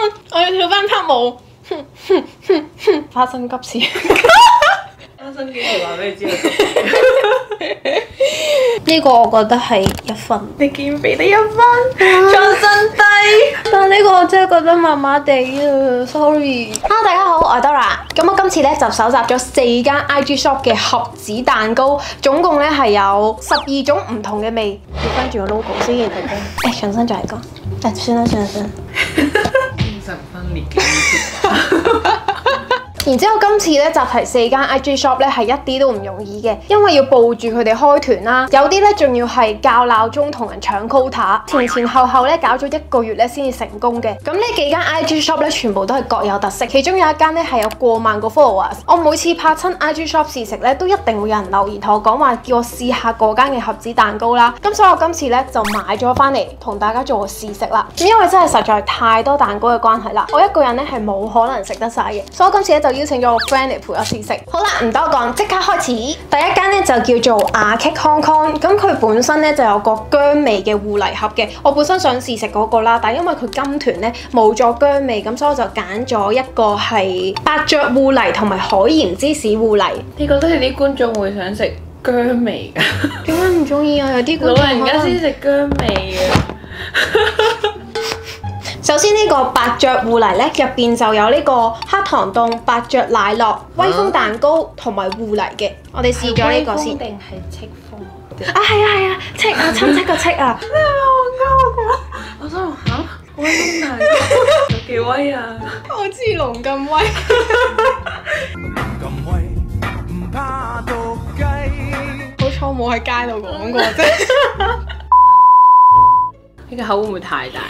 我要跳翻拍舞。花生急事。 花生幾時話俾你知佢？ 呢個我覺得係1分。 你竟然俾得1分，創新低。 但係呢個我真係覺得麻麻地啊 ，sorry。Hello， 大家好，我係 Dora。咁我今次咧就搜集咗4間 IG shop 嘅盒子蛋糕，總共咧係有12種唔同嘅味。要跟住個 logo 先，重新再嚟講。算啦。精神分裂嘅。 然之後今次咧集齊4間 IG shop 咧係一啲都唔容易嘅，因為要報住佢哋開團啦，有啲咧仲要係校鬧鐘同人搶 quota，前後咧搞咗1個月咧先至成功嘅。咁呢幾間 IG shop 咧全部都係各有特色，其中有一間咧係有過萬個 followers。我每次拍親 IG shop 試食咧，都一定會有人留言同我講話，叫我試下嗰間嘅盒子蛋糕啦。咁所以我今次咧就買咗翻嚟同大家做個試食啦。因為真係實在太多蛋糕嘅關係啦，我一個人咧係冇可能食得晒嘅，所以我今次咧就邀請咗我 friend 嚟陪我試食。好啦，唔多講，即刻開始。第一間咧就叫做阿 Cake Hong Kong，咁佢本身咧就有個薑味嘅芋泥盒嘅。我本身想試食嗰個啦，但係因為佢金團咧冇咗薑味，咁所以我就揀咗一個係伯爵芋泥同埋海鹽芝士芋泥。 你覺得你啲觀眾會想食薑味㗎？ 點解唔中意啊？有啲觀眾老人家先食薑味嘅。 首先呢個伯爵芋泥咧，入邊就有呢個黑糖凍、伯爵奶酪、威風蛋糕同埋芋泥嘅。我哋試咗呢個先。 定係戚風？ 係啊，戚啊，親戚個戚啊！ 你係咪我想嚇，威風蛋糕有幾威啊？ 好似龍咁威。好彩我冇喺街度講過啫。 呢個口會唔會太大？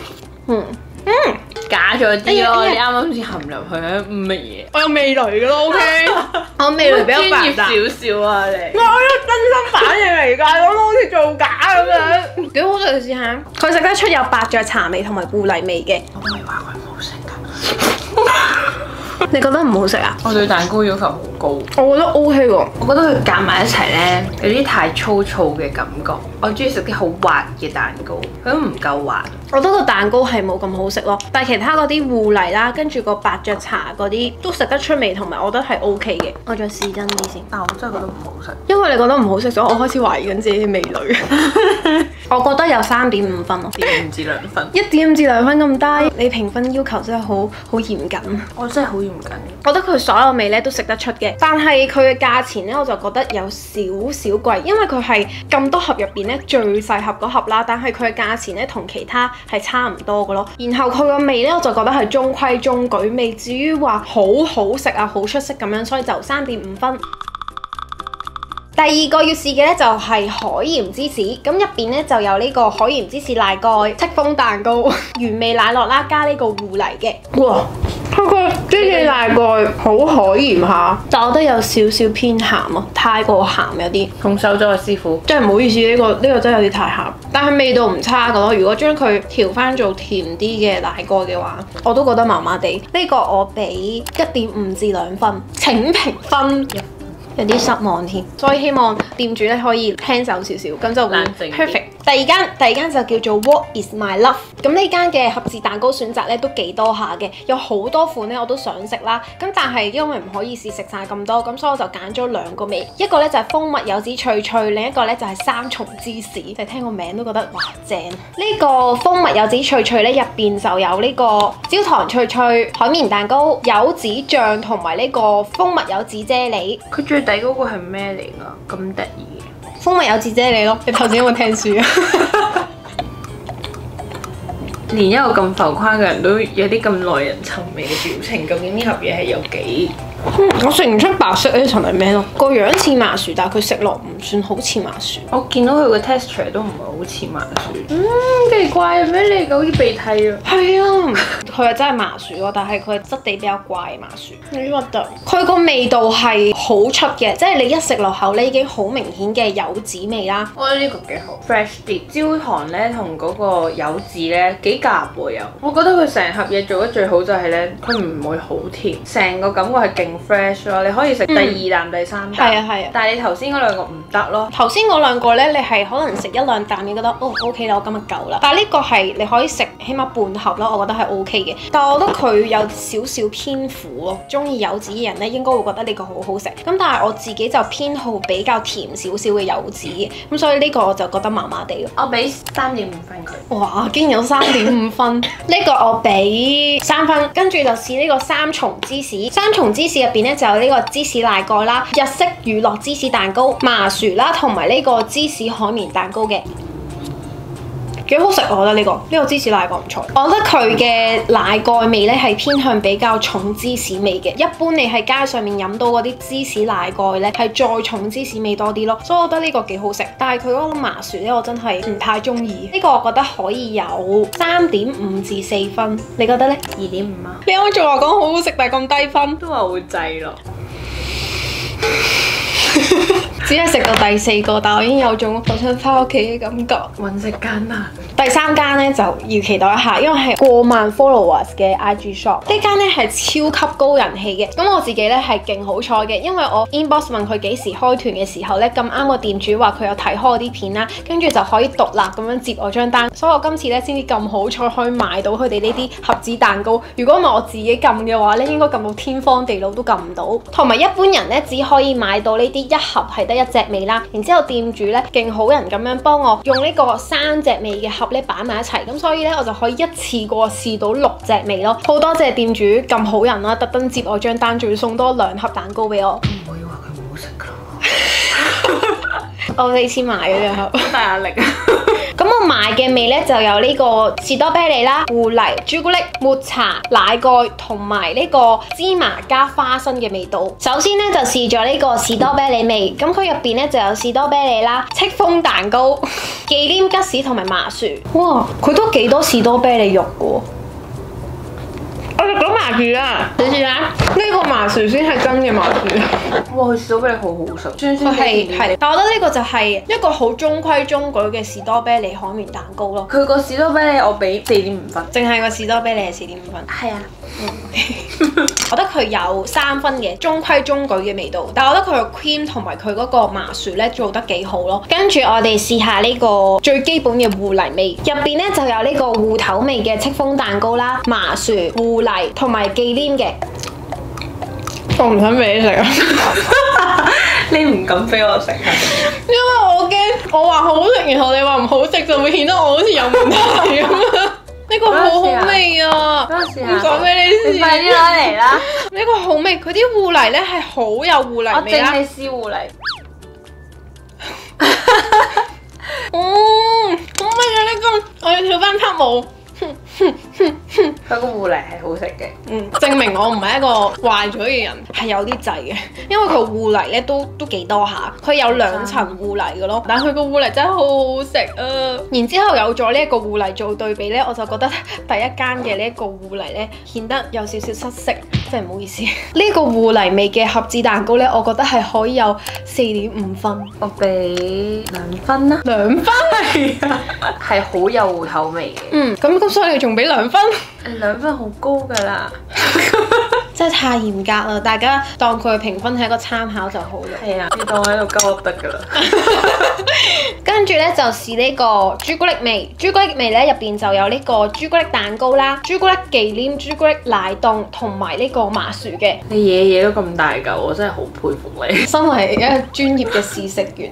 假咗啲咯，你啱啱先含入去係乜嘢？ 我有味蕾噶咯 ，OK。我味蕾比較專業少少啊，你。 我呢個真心反應嚟㗎，我都好似做假咁樣。幾好食，試下。佢食得出有伯爵茶味同埋芋泥味嘅。 我唔係話佢唔好食㗎。 你覺得唔好食啊？ 我對蛋糕要求好高。 我覺得 OK 喎。 我覺得佢夾埋一齊咧，有啲太粗糙嘅感覺。我中意食啲好滑嘅蛋糕，佢都唔夠滑。 我覺得個蛋糕係冇咁好食咯，但係其他嗰啲芋泥啦，跟住個伯爵茶嗰啲都食得出味，同埋我覺得係 OK 嘅。我再試真啲先。 但我真係覺得唔好食。 因為你覺得唔好食，所以我開始懷疑緊自己嘅味蕾。我覺得有3.5分咯 ，1.5至2分。 1.5至2分咁低，你評分要求真係好嚴謹。 我真係好嚴謹。 我覺得佢所有味咧都食得出嘅，但係佢嘅價錢咧我就覺得有少少貴，因為佢係咁多盒入邊咧最細盒嗰盒啦，但係佢嘅價錢咧同其他係差唔多嘅咯。然後佢個味咧我就覺得係中規中矩，未至於話好好食啊，好出色咁樣，所以就3.5分。第二個要試嘅咧就係海鹽芝士，咁入邊咧就有呢個海鹽芝士奶蓋、戚風蛋糕、原味奶酪啦，加呢個芋泥嘅。哇！佢個芝士奶蓋好海鹽下，但我覺得有少少偏鹹咯，太過鹹有啲。 同手咗嘅師傅， 真係唔好意思，呢個真係有啲太鹹，但係味道唔差噶咯。如果將佢調翻做甜啲嘅奶蓋嘅話，我都覺得麻麻地。呢個我俾1.5至2分，請評分。有啲失望添，所以希望店主咧可以輕手少少，咁就會 perfect。第二間就叫做 What Is My Love， 咁呢間嘅盒子蛋糕選擇咧都幾多下嘅，有好多款咧我都想食啦。咁但係因為唔可以試食晒咁多，咁所以我就揀咗2個味，一個咧就係蜂蜜柚子脆脆，另一個咧就係3重芝士。就聽個名都覺得哇正！呢個蜂蜜柚子脆脆咧入邊就有呢個焦糖脆脆、海綿蛋糕、柚子醬同埋呢個蜂蜜柚子啫喱。 佢最底嗰個係咩嚟㗎？咁得意嘅蜂蜜柚子啫喱咯！你頭先有冇聽書啊？ 連一個咁浮誇嘅人都有啲咁耐人尋味嘅表情，究竟呢盒嘢係有幾？ 我食唔出白色呢層係咩咯？個樣似麻薯，但係佢食落唔算好似麻薯。 我見到佢個 texture 都唔係好似麻薯。奇怪咩嚟㗎？好似鼻涕啊！ 係啊，佢係真係麻薯咯，但係佢質地比較怪麻薯。有啲核突。佢個味道係好出嘅，即係你一食落口咧已經好明顯嘅柚子味啦。 我覺得呢個幾好 ，fresh 啲。焦糖咧同嗰個柚子咧幾夾喎又。我覺得佢成盒嘢做得最好就係咧，佢唔會好甜，成個感覺係勁 fresh 咯，你可以食第二啖、第三啖。 係啊係啊。 但係你頭先嗰兩個唔得咯。 頭先嗰兩個咧，你係可能食一兩啖你覺得哦 OK 啦，我今日夠啦。但係呢個係你可以食起碼半盒咯，我覺得係 OK 嘅。但係我覺得佢有少少偏苦咯，中意柚子嘅人咧應該會覺得呢個好好食。咁但係我自己就偏好比較甜少少嘅柚子嘅，咁所以呢個我就覺得麻麻地咯。 我俾3.5分佢。 哇，竟然有3.5分，呢個我俾3分。跟住就試呢個三重芝士，三重芝士入邊咧就有呢個芝士奶蓋啦、日式乳酪芝士蛋糕、麻薯啦，同埋呢個芝士海綿蛋糕嘅。幾好食，我覺得呢個芝士奶蓋唔錯。我覺得佢嘅奶蓋味咧係偏向比較重芝士味嘅。一般你喺街上面飲到嗰啲芝士奶蓋咧係再重芝士味多啲咯，所以我覺得呢個幾好食。但係佢嗰個麻薯咧我真係唔太中意。呢個我覺得可以有3.5至4分，你覺得呢？2.5啊？你啱啱仲話講好好食，但係咁低分， 都話會滯咯。 只係食到第4個，但我已經有種好想翻屋企嘅感覺。 揾食艱難。 第3間咧就要期待一下，因為係過萬 followers 嘅 IG shop。呢間咧係超級高人氣嘅。咁我自己咧係勁好彩嘅，因為我 inbox 問佢幾時開團嘅時候咧，咁啱個店主話佢有睇開我啲片啦，跟住就可以獨立咁樣接我張單，所以我今次咧先至咁好彩可以買到佢哋呢啲盒子蛋糕。如果唔係我自己撳嘅話咧，應該撳到天荒地老都撳唔到。同埋一般人咧只可以買到呢啲一盒係得1隻味啦，然之後店主咧勁好人咁樣幫我用呢個3隻味嘅盒咧擺埋一齊，咁所以咧我就可以一次過試到6隻味咯。好多謝店主咁好人啦，特登接我張單，仲要送多2盒蛋糕俾我。 唔可以話佢唔好食㗎。 我俾錢買嘅好大壓力啊！ 咁我買嘅味咧就有呢個士多啤梨啦、芋泥、朱古力、抹茶、奶蓋同埋呢個芝麻加花生嘅味道。首先咧就試咗呢個士多啤梨味，咁佢入邊咧就有士多啤梨啦、戚風蛋糕、忌廉吉士同埋麻薯。哇，佢都幾多士多啤梨肉嘅喎！我食咗麻薯啊！你試下呢個麻薯先係真嘅麻薯。 哇，佢士多啤梨好好食，酸酸係，但我覺得呢個就係一個好中規中矩嘅士多啤梨海綿蛋糕咯。 佢個士多啤梨我俾4.5分， 淨係個士多啤梨係4.5分。 係啊。 我覺得佢有3分嘅中規中矩嘅味道，但係我覺得佢個 cream 同埋佢嗰個麻薯咧做得幾好咯。跟住我哋試下呢個最基本嘅芋泥味，入邊咧就有呢個芋頭味嘅戚風蛋糕啦、麻薯、芋泥同埋忌廉嘅。我唔想俾你食啊！ 你唔敢俾我食啊？ 因為我驚我話好食，然後你話唔好食，就會顯得我好似有問題咁啊！呢個好好味啊！唔講俾你試， 你快啲攞嚟啦！ 呢個好味，佢啲芋泥咧係好有芋泥味啦。 我淨係試芋泥。 好味啊！呢個我要跳翻拍舞。 佢個芋泥係好食嘅， 證明我唔係一個壞咗嘅人，係有啲滯嘅，因為佢芋泥咧都幾多下，佢有2層芋泥嘅咯，但係佢個芋泥真係好好食啊！然之後有咗呢一個芋泥做對比咧，我就覺得第一間嘅呢一個芋泥咧顯得有少少失色，真係唔好意思。呢個芋泥味嘅盒子蛋糕咧，我覺得係可以有4.5分， 我俾2分啦。 2分係啊，係好有芋頭味嘅。 咁所以你仲俾2分 ？2分好高㗎啦， 真係太嚴格啦！大家當佢嘅評分係一個參考就好啦。 係啊，你當我喺度鳩噏得㗎啦。 跟住咧就試呢個朱古力味，朱古力味咧入邊就有呢個朱古力蛋糕啦、朱古力忌廉、朱古力奶凍同埋呢個麻薯嘅。 你嘢都咁大嚿，我真係好佩服你。 身為一個專業嘅試食員，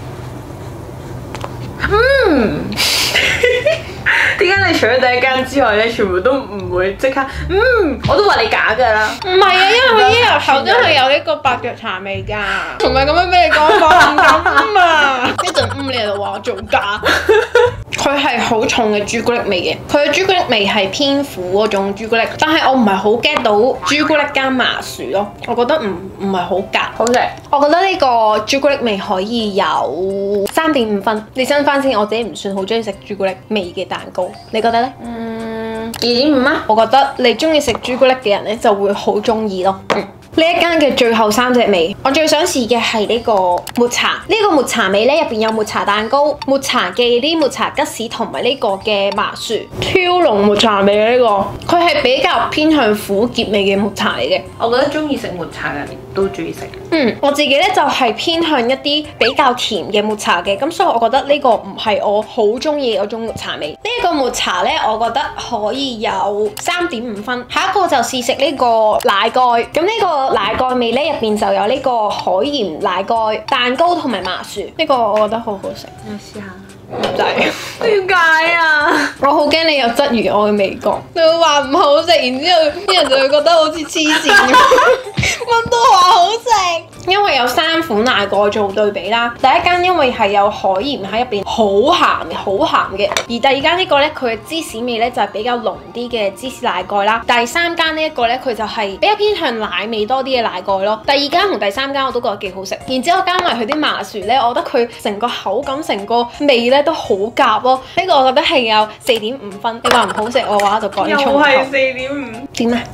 點解你除咗第一間之外咧，全部都唔會即刻？我都話你假㗎啦。 唔係啊，因為佢一入口真係有呢個伯爵茶味㗎，同埋咁樣俾你講講唔敢啊！一陣你就話我做假。佢係好重嘅朱古力味嘅，佢嘅朱古力味係偏苦嗰種朱古力，但係我唔係好 get 到朱古力加麻薯咯，我覺得唔係好夾。 好食， 我覺得呢個朱古力味可以有3.5分。你新翻先，我自己唔算好中意食朱古力味嘅蛋糕，你覺得呢？2.5啊！我覺得你中意食朱古力嘅人咧就會好中意咯。 呢一間嘅最後3隻味，我最想試嘅係呢個抹茶。呢個抹茶味咧，入邊有抹茶蛋糕、抹茶忌廉、抹茶吉士同埋呢個嘅麻薯，超濃抹茶味嘅呢個。佢係比較偏向苦澀味嘅抹茶嚟嘅。 我覺得中意食抹茶嘅人都中意食。 我自己咧就係偏向一啲比較甜嘅抹茶嘅，咁所以我覺得呢個唔係我好中意嗰種抹茶味。呢一個抹茶咧，我覺得可以有3.5分。下一個就試食呢個奶蓋，咁呢個奶蓋味咧入邊就有呢個海鹽奶蓋、蛋糕同埋麻薯，呢個我覺得好好食。 你試下。 唔使。 點解啊？ 我好驚你有質疑我嘅味覺，你會話唔好食，然之後啲人就會覺得好似黐線咁，乜都話好食。因為有3款奶蓋做對比啦，第一間因為係有海鹽喺入邊，好鹹嘅，而第二間呢個咧，佢嘅芝士味咧就係比較濃啲嘅芝士奶蓋啦。第三間呢一個咧，佢就係比較偏向奶味多啲嘅奶蓋咯。第二間同第三間我都覺得幾好食，然之後加埋佢啲麻薯咧，我覺得佢成個口感、成個味咧都好夾咯。呢個我覺得係有4.5分。你話唔好食嘅話就趕緊衝頭。 又係4.5。 點啊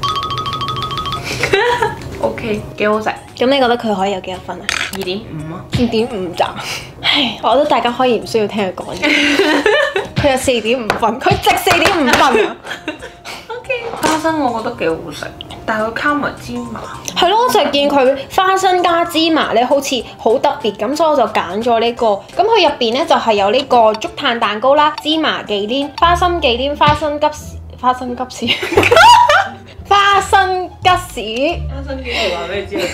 ？OK， 幾好食。 咁你覺得佢可以有幾多分啊 ？2.5啊。 2.5咋？唉，我覺得大家可以唔需要聽佢講嘢。佢有4.5分，佢值4.5分啊。 OK， 花生我覺得幾好食，但係佢加埋芝麻。 係咯，我就係見佢花生加芝麻咧，好似好特別咁，所以我就揀咗呢個。咁佢入邊咧就係有呢個竹炭蛋糕啦、芝麻忌廉、花生忌廉、花生吉士。花生忌士，話俾你知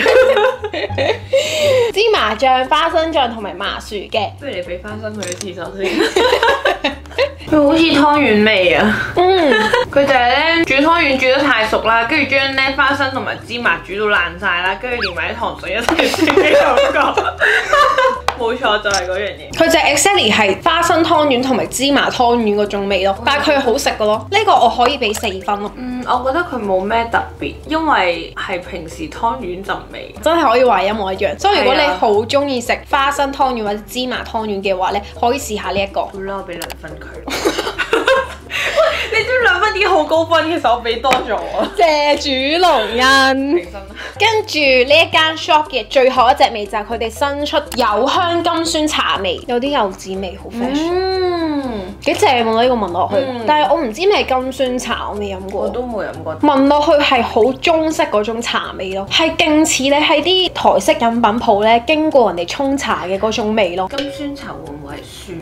芝麻醬、花生醬同埋麻薯嘅。 不如你俾花生佢去廁所先。佢好似湯圓味啊！佢就係咧煮湯圓煮得太熟啦，跟住將咧花生同埋芝麻煮到爛晒啦，跟住連埋啲糖水一齊煮嘅感覺。冇錯，就係嗰樣嘢。佢就 exactly 係花生湯圓同埋芝麻湯圓嗰種味咯，但係佢好食嘅咯。呢個我可以俾4分咯。我覺得佢冇咩特別，因為係平時湯圓陣味，真係可以話一模一樣。所以如果你好中意食花生湯圓或者芝麻湯圓嘅話咧，可以試下呢一個。好啦，我俾2分佢。你知唔知2分已經好高分，其實我俾多咗啊！謝主隆恩。跟住呢一間 shop 嘅最後一隻味就係佢哋新出柚香金酸茶味，有啲柚子味，好 fresh。幾正喎呢個聞落去，但係我唔知咩金酸茶，我未飲過。我都冇飲過。聞落去係好中式嗰種茶味咯，係勁似你喺啲台式飲品鋪咧經過人哋沖茶嘅嗰種味咯。金酸茶會唔會係酸？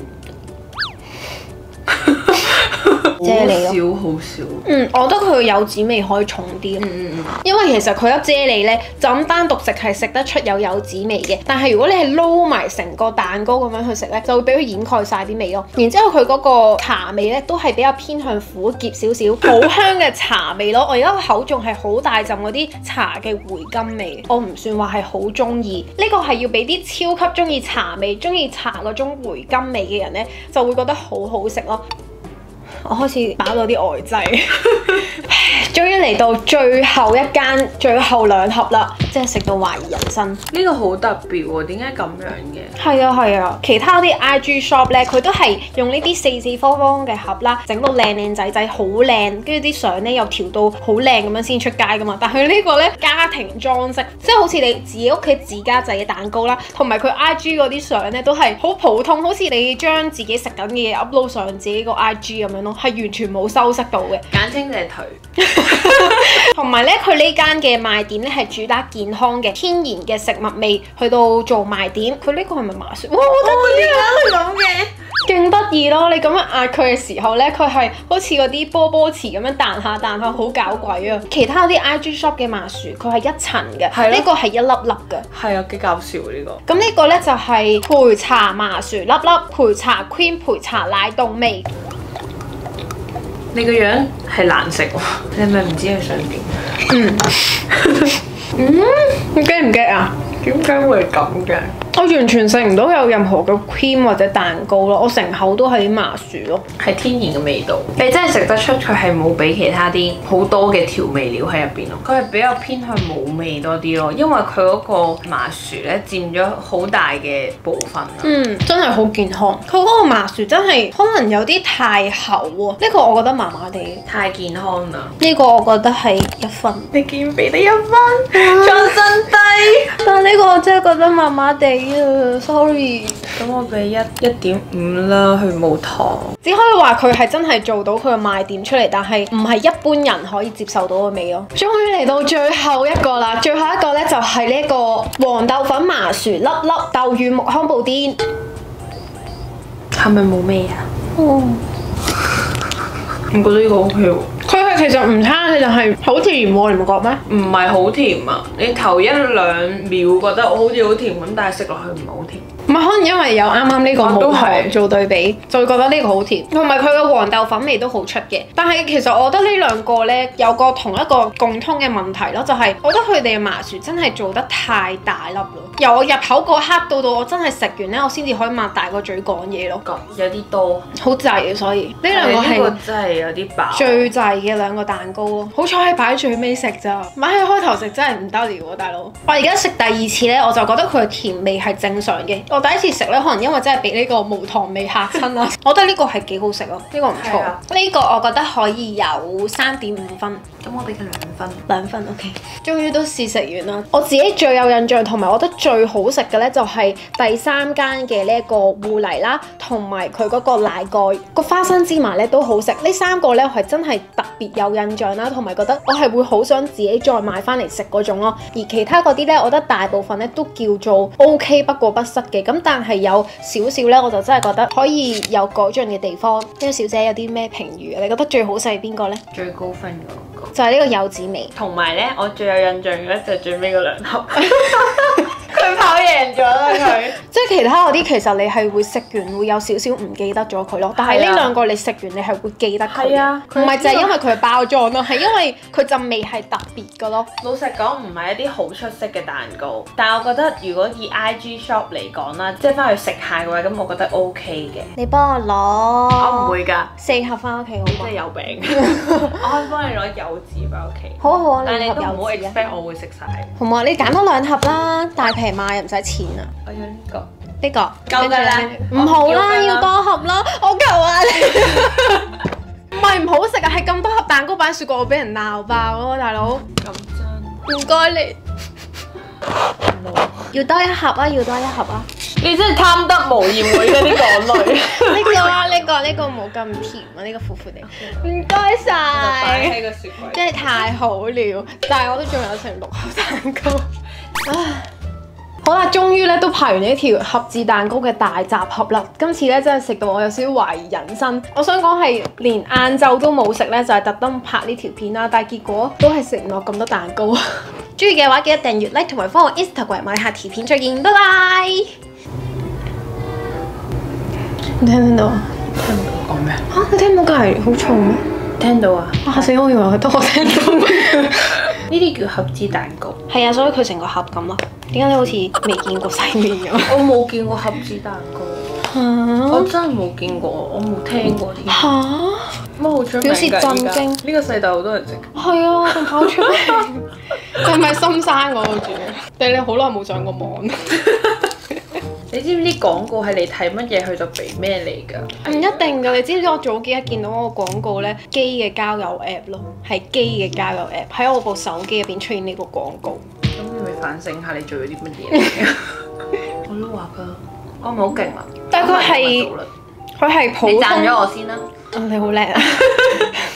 啫喱咯，好少。我覺得佢柚子味可以重啲。因為其實佢粒啫喱咧，就咁單獨食係食得出有柚子味嘅。但係如果你係撈埋成個蛋糕咁樣去食咧，就會俾佢掩蓋晒啲味咯。然之後佢嗰個茶味咧，都係比較偏向苦澀少少，好香嘅茶味咯。我而家個口仲係好大陣嗰啲茶嘅回甘味，我唔算話係好中意。呢個係要俾啲超級中意茶味、中意茶嗰種回甘味嘅人咧，就會覺得好好食咯。我開始飽到啲呆滯，終於嚟到最後一間、最後2盒啦，即係食到懷疑人生。呢個好特別喎，點解咁樣嘅？係啊，其他啲 IG shop 咧，佢都係用呢啲四四方方嘅盒啦，整到靚仔，好靚，跟住啲相咧又調到好靚咁樣先出街噶嘛。但係呢個咧家庭裝飾，即係好似你自己屋企自家製嘅蛋糕啦，同埋佢 IG 嗰啲相咧都係好普通，好似你將自己食緊嘅嘢 upload 上自己個 IG 咁樣咯。係完全冇修飾到嘅，簡稱就係頹。同埋咧，佢呢間嘅賣點咧係主打健康嘅天然嘅食物味，去到做賣點。佢呢個係咪麻薯？哇！我覺得佢咁嘅，勁得意咯！你咁樣壓佢嘅時候咧，佢係好似嗰啲波波池咁樣彈下，好搞鬼啊！其他啲 IG shop 嘅麻薯，佢係一層嘅，呢個係一粒粒嘅。係啊，幾搞笑呢個。咁呢個咧就係焙茶麻薯粒粒，焙茶 cream 焙茶奶凍味。你個樣係難食喎，你係咪唔知佢想點？你驚唔驚啊？點解會咁嘅？ 我完全食唔到有任何嘅 cream 或者蛋糕咯，我成口都係啲麻薯咯， 係天然嘅味道。你真係食得出佢係冇俾其他啲好多嘅調味料喺入邊咯，佢係比較偏向冇味多啲咯，因為佢嗰個麻薯咧佔咗好大嘅部分啊。 真係好健康。佢嗰個麻薯真係可能有啲太厚喎，呢個我覺得麻麻地。 太健康啦！ 呢個我覺得係1分。 你竟然俾得1分，創新低。 但係呢個我真係覺得麻麻地啊，sorry。 咁我俾1.5啦，佢冇糖。 只可以話佢係真係做到佢嘅賣點出嚟，但係唔係一般人可以接受到嘅味咯。終於嚟到最後一個啦，最後一個呢就係呢個黃豆粉麻薯粒粒豆乳木糠布甸。 係咪冇味啊？我覺得呢個 OK 喎。 佢係其實唔差，佢就係好甜喎，你唔覺咩？ 唔係好甜啊！你頭1-2秒覺得我好似好甜咁，但係食落去唔係好甜。 唔係，可能因為有啱啱呢個冇糖做對比，就會覺得呢個好甜，同埋佢嘅黃豆粉味都好出嘅。但係其實我覺得呢兩個呢，有個同一個共通嘅問題咯，就係我覺得佢哋嘅麻薯真係做得太大粒咯。由我入口嗰刻到我真係食完呢，我先至可以擘大個嘴講嘢咯。 有啲多， 好滯啊！所以呢兩個係真係有啲飽。 最滯嘅兩個蛋糕咯，好彩係擺最尾食咋，擺喺開頭食真係唔得了喎，大佬。我而家食第2次呢，我就覺得佢嘅甜味係正常嘅。我第一次食咧，可能因為真係俾呢個無糖味嚇親啦。我覺得呢個係幾好食咯，呢個唔錯。呢個我覺得可以有3.5分。 咁我俾佢2分。 2分 OK。終於都試食完啦。我自己最有印象同埋我覺得最好食嘅咧，就係第3間嘅呢一個芋泥啦，同埋佢嗰個奶蓋個花生芝麻咧都好食。呢3個咧我係真係特別有印象啦，同埋覺得我係會好想自己再買翻嚟食嗰種咯。而其他嗰啲咧，我覺得大部分咧都叫做 OK 不過不失嘅。咁但係有少少咧，我就真係覺得可以有改進嘅地方。呢個小姐有啲咩評語啊？你覺得最好食係邊個呢？ 最高分嗰個就係呢個柚子味。 同埋咧，我最有印象嘅咧就係最尾嗰2盒。佢跑贏咗啦佢。 即係其他嗰啲其實你係會食完會有少少唔記得咗佢咯，但係呢兩個你食完你係會記得佢。係啊，唔係就係因為佢嘅包裝咯，係因為佢陣味係特別嘅咯。 老實講唔係一啲好出色嘅蛋糕，但係我覺得如果以 IG shop 嚟講啦，即係翻去食下嘅話，咁我覺得 OK 嘅。 你幫我攞， 我唔會㗎 ，4盒翻屋企好嗎？ 即係有餅，我可以幫你攞柚子翻屋企。 好啊好啊， 但係你都唔好柚子 expect 我會食晒。 好唔好啊？你揀多2盒啦，大平賣又唔使錢啊。 我要呢個。 呢個夠㗎啦， 唔好啦，要多盒啦，我求下你。唔係唔好食啊，係咁多盒蛋糕擺雪櫃，我俾人鬧爆咯，大佬。 咁真。 唔該你。要多1盒啊！要多1盒啊！ 你真係貪得無厭喎！嗰啲港女。 呢個啊，呢個冇咁甜啊，呢個苦苦地。唔該晒。 擺喺個雪櫃。 真係太好了，但係我都仲有成6盒蛋糕。唉。好啦，終於咧都拍完呢條盒子蛋糕嘅大集合啦！今次咧真係食到我有少少懷疑人生。我想講係連晏晝都冇食咧，就係特登拍呢條片啦。但係結果都係食唔落咁多蛋糕。中意嘅話記得訂閱、like 同埋 follow Instagram， 我哋下條片再見，拜拜！你聽唔聽到啊？ 聽唔到講咩？ 嚇！你聽唔到隔離好嘈咩？ 聽到啊！ 嚇死我！以為佢得我聽到。 呢啲叫盒子蛋糕。 係啊，所以佢成個盒咁咯。點解你好似未見過世面咁？ 我冇見過盒子蛋糕。我真係冇見過，我冇聽過添。嚇！乜好出名㗎？ 表示震驚。 呢個世代好多人食。 係啊，仲跑出名。你係咪深山嗰度住？定你好耐冇上過網？ 你知唔知廣告係你睇乜嘢佢就俾咩嚟㗎？ 唔一定㗎，你知唔知我早幾日見到嗰個廣告咧，機嘅交友 app 咯，係機嘅交友 app 喺我部手機入邊出現呢個廣告。 咁你咪反省下你做咗啲乜嘢？我都話㗎，我咪好勁啊！ 但係佢係普通。 你讚咗我先啦。 你好叻啊！